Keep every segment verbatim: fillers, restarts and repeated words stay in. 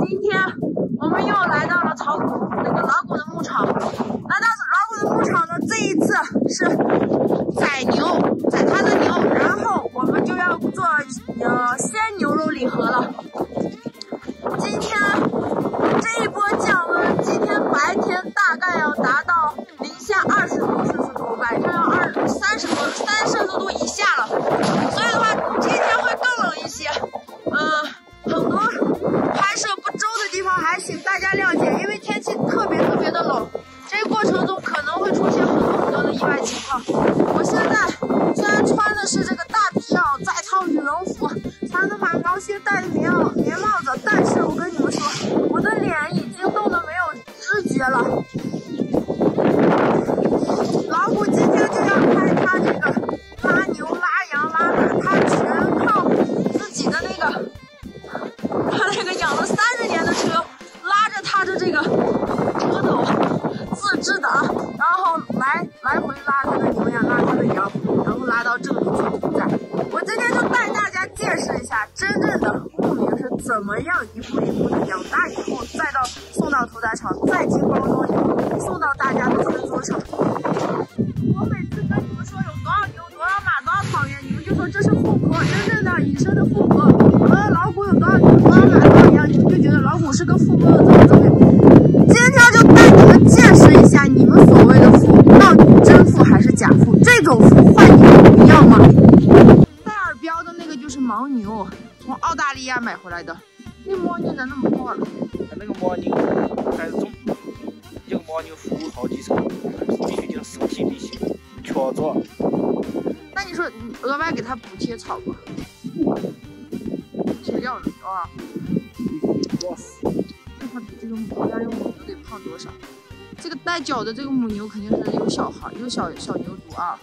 今天我们又来到了草谷那个老谷的牧场。来到老谷的牧场呢，这一次是宰牛，宰它的牛，然后我们就要做呃鲜牛肉礼盒了。今天这一波降温，今天白天大概要达到零下二十度摄氏度，晚上要二三十度三摄氏度以下了。所以的话，今天会更冷一些。嗯、呃，很多拍摄不周的地方还请大家谅解，因为天气特别特别的冷，这个过程中可能会出现很多很多的意外情况。我现在虽然穿的是这个大皮袄，再套羽绒服，穿的马毛靴，戴着棉袄棉帽子，但是我跟你们说，我的脸已经冻得没有知觉了。老谷今天就要开他这个拉牛拉羊拉马，他全靠自己的那个他那个养了三十年的车，拉着他的这个车斗自制的啊，然后来来回拉他的牛呀，拉他的羊，然后拉到这里去屠宰。我今天就带大家见识一下真正的牧民是怎么样一步一步的养大以后，再到送到屠宰场，再经包装以后送到大家的餐桌上。我每次跟你们说有多少牛、多少马、多少草原，你们就说这是富婆，真正的野生的富婆。呃，老谷有多少牛、多少马、多少羊，你们就觉得老谷是个富婆的怎么怎么样。今天就带你们见识一下，你们所谓的富到底真富还是假富？这种富换你们不要吗？戴耳标的那个就是牦牛，从澳大利亚买回来的。那牦牛咋那么胖了？ 那个牦牛还是种一个牦牛服务好几层，必须讲身体力行，全做。 那你说你额外给它补贴草吗？贴料了啊！ 哇塞！ 那它比这个国家用母牛得胖多少？这个带角的这个母牛肯定是有小孩，有小小牛犊啊。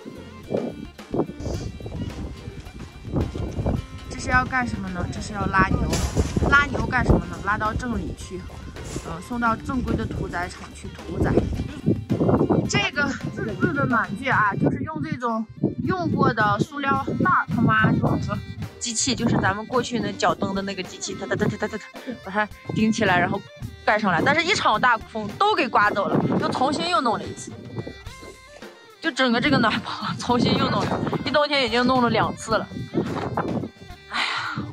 这是要干什么呢？这是要拉牛，拉牛干什么呢？拉到镇里去，呃，送到正规的屠宰场去屠宰。这个自制的暖具啊，就是用这种用过的塑料袋，他妈就是说机器，就是咱们过去那脚蹬的那个机器，它它它它它它，把它顶起来，然后盖上来。但是一场大风都给刮走了，又重新又弄了一次。就整个这个暖包重新又弄了，一冬天已经弄了两次了。哎呀，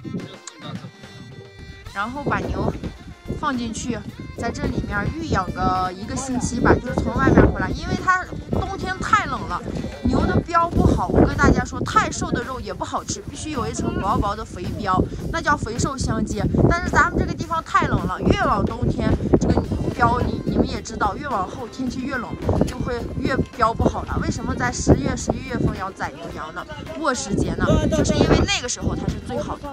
然后把牛放进去，在这里面育养个一个星期吧，就是从外面回来，因为它冬天太冷了，牛的膘不好。我跟大家说，太瘦的肉也不好吃，必须有一层薄薄的肥膘，那叫肥瘦相接。但是咱们这个地方太冷了，越往冬天这个膘你你们也知道，越往后天气越冷，就会越膘不好了。为什么在十月、十一月份要宰牛羊呢？卧时节呢，就是因为那个时候它是最好的。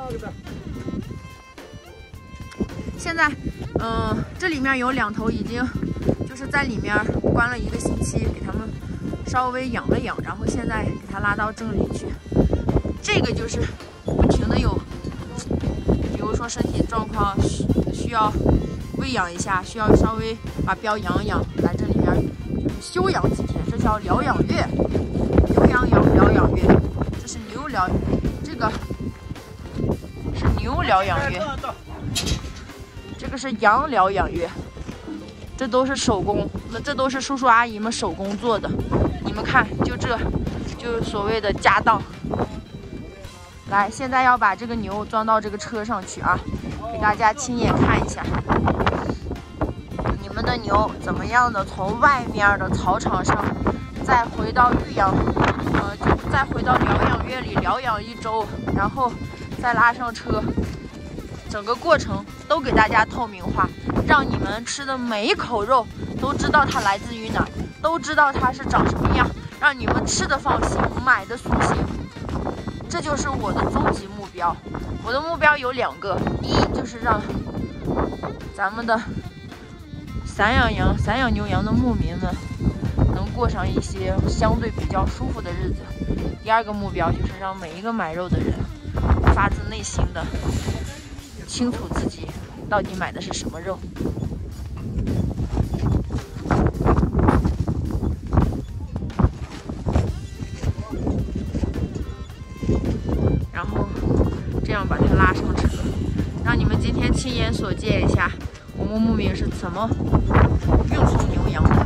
现在，嗯、呃，这里面有两头已经就是在里面关了一个星期，给他们稍微养了养，然后现在给它拉到镇里去。这个就是不停的有，比如说身体状况需需要喂养一下，需要稍微把膘养养，来这里面就是休养几天，这叫疗养月，牛羊羊疗养月，这是牛疗，这个是牛疗养月。这个是羊疗养月，这都是手工，那这都是叔叔阿姨们手工做的。你们看，就这，就是所谓的家当。来，现在要把这个牛装到这个车上去啊，给大家亲眼看一下，你们的牛怎么样的从外面的草场上，再回到育养，呃，就再回到疗养月里疗养一周，然后再拉上车。整个过程都给大家透明化，让你们吃的每一口肉都知道它来自于哪儿，都知道它是长什么样，让你们吃的放心，买的舒心。这就是我的终极目标。我的目标有两个，一就是让咱们的散养羊、散养牛羊的牧民们能过上一些相对比较舒服的日子。第二个目标就是让每一个买肉的人发自内心的清楚自己到底买的是什么肉。然后这样把它拉上车，让你们今天亲眼所见一下我们牧民是怎么运送牛羊的。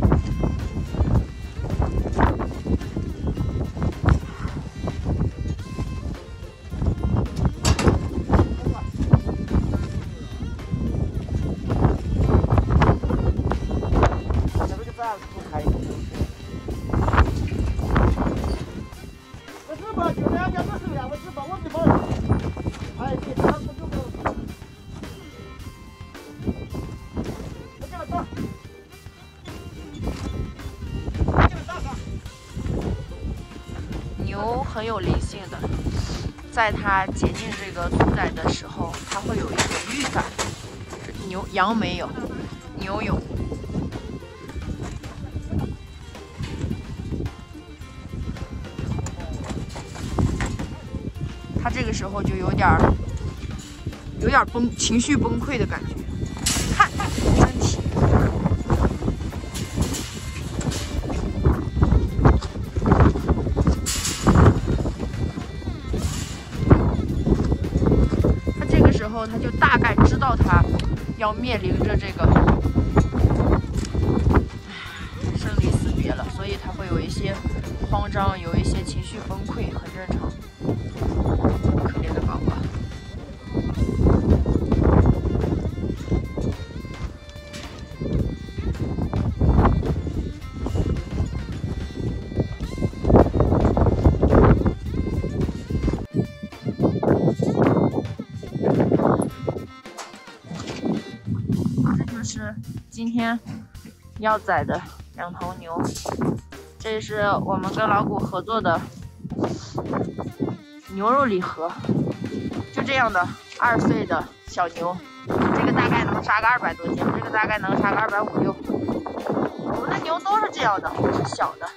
牛很有灵性的，在它接近这个屠宰的时候，它会有一种预感。牛羊没有，牛有。它这个时候就有点儿，有点崩，情绪崩溃的感觉。看，身体。后他就大概知道他要面临着这个生离死别了，所以他会有一些慌张，有一些情绪崩溃，很正常。可怜的宝宝。是今天要宰的两头牛，这是我们跟老谷合作的牛肉礼盒，就这样的二岁的小牛，这个大概能杀个二百多斤，这个大概能杀个二百五六。我们的牛都是这样的，是小的。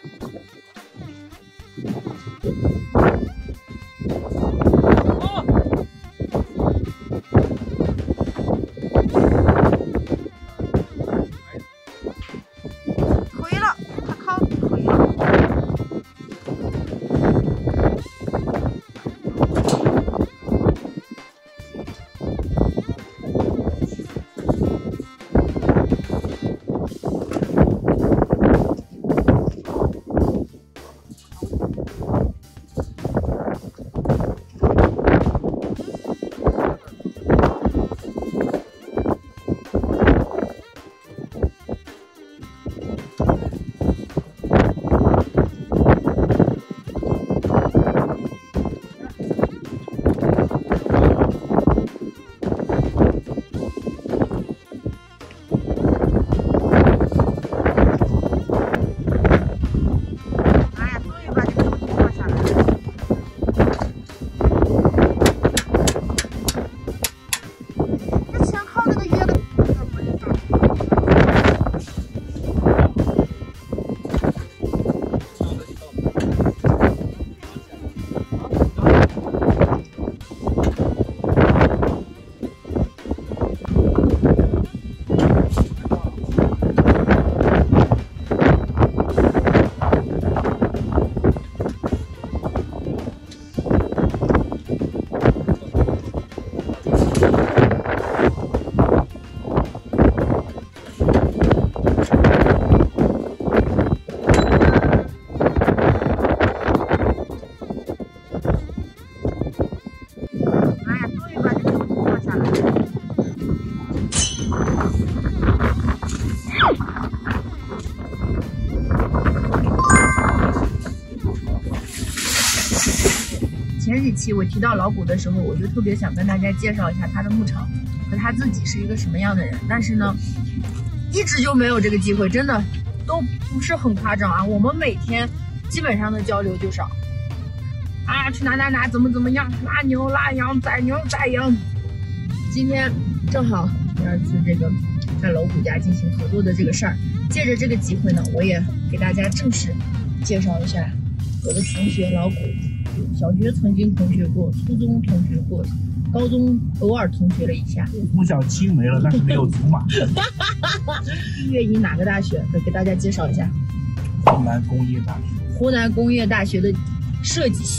前几期我提到老谷的时候，我就特别想跟大家介绍一下他的牧场和他自己是一个什么样的人，但是呢，一直就没有这个机会，真的都不是很夸张啊。我们每天基本上的交流就少啊，去哪哪哪，怎么怎么样，拉牛拉羊，宰牛宰羊。今天正好第二次这个在老谷家进行合作的这个事儿，借着这个机会呢，我也给大家正式介绍一下我的同学老谷。小学曾经同学过，初中同学过，高中偶尔同学了一下。 从小青梅了，但是没有竹马。 毕业于哪个大学？给给大家介绍一下。 湖南工业大学。 湖南工业大学的设计系。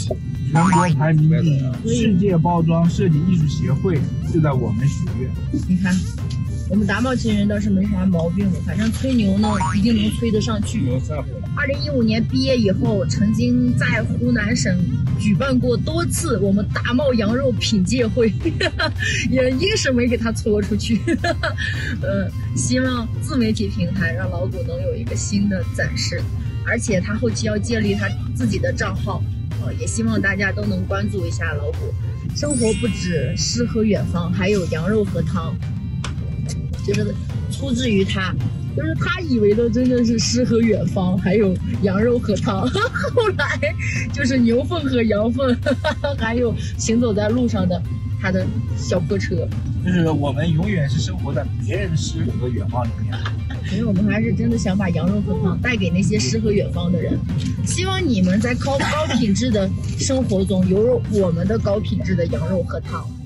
全国排名第一，世界包装设计艺术协会就在我们学院。 你看，我们达茂亲人倒是没啥毛病的，反正吹牛呢一定能吹得上去。二零一五年毕业以后，曾经在湖南省举办过多次我们达茂羊肉品鉴会，也硬是没给他搓出去。呃，希望自媒体平台让老谷能有一个新的展示，而且他后期要建立他自己的账号，呃，也希望大家都能关注一下老谷。生活不止诗和远方，还有羊肉和汤，就是出自于他。就是他以为的真的是诗和远方，还有羊肉和汤，后来就是牛粪和羊粪，还有行走在路上的他的小破车。 就是我们永远是生活在别人的诗和远方里面， 所以我们还是真的想把羊肉和汤带给那些诗和远方的人。希望你们在高高品质的生活中有我们的高品质的羊肉和汤。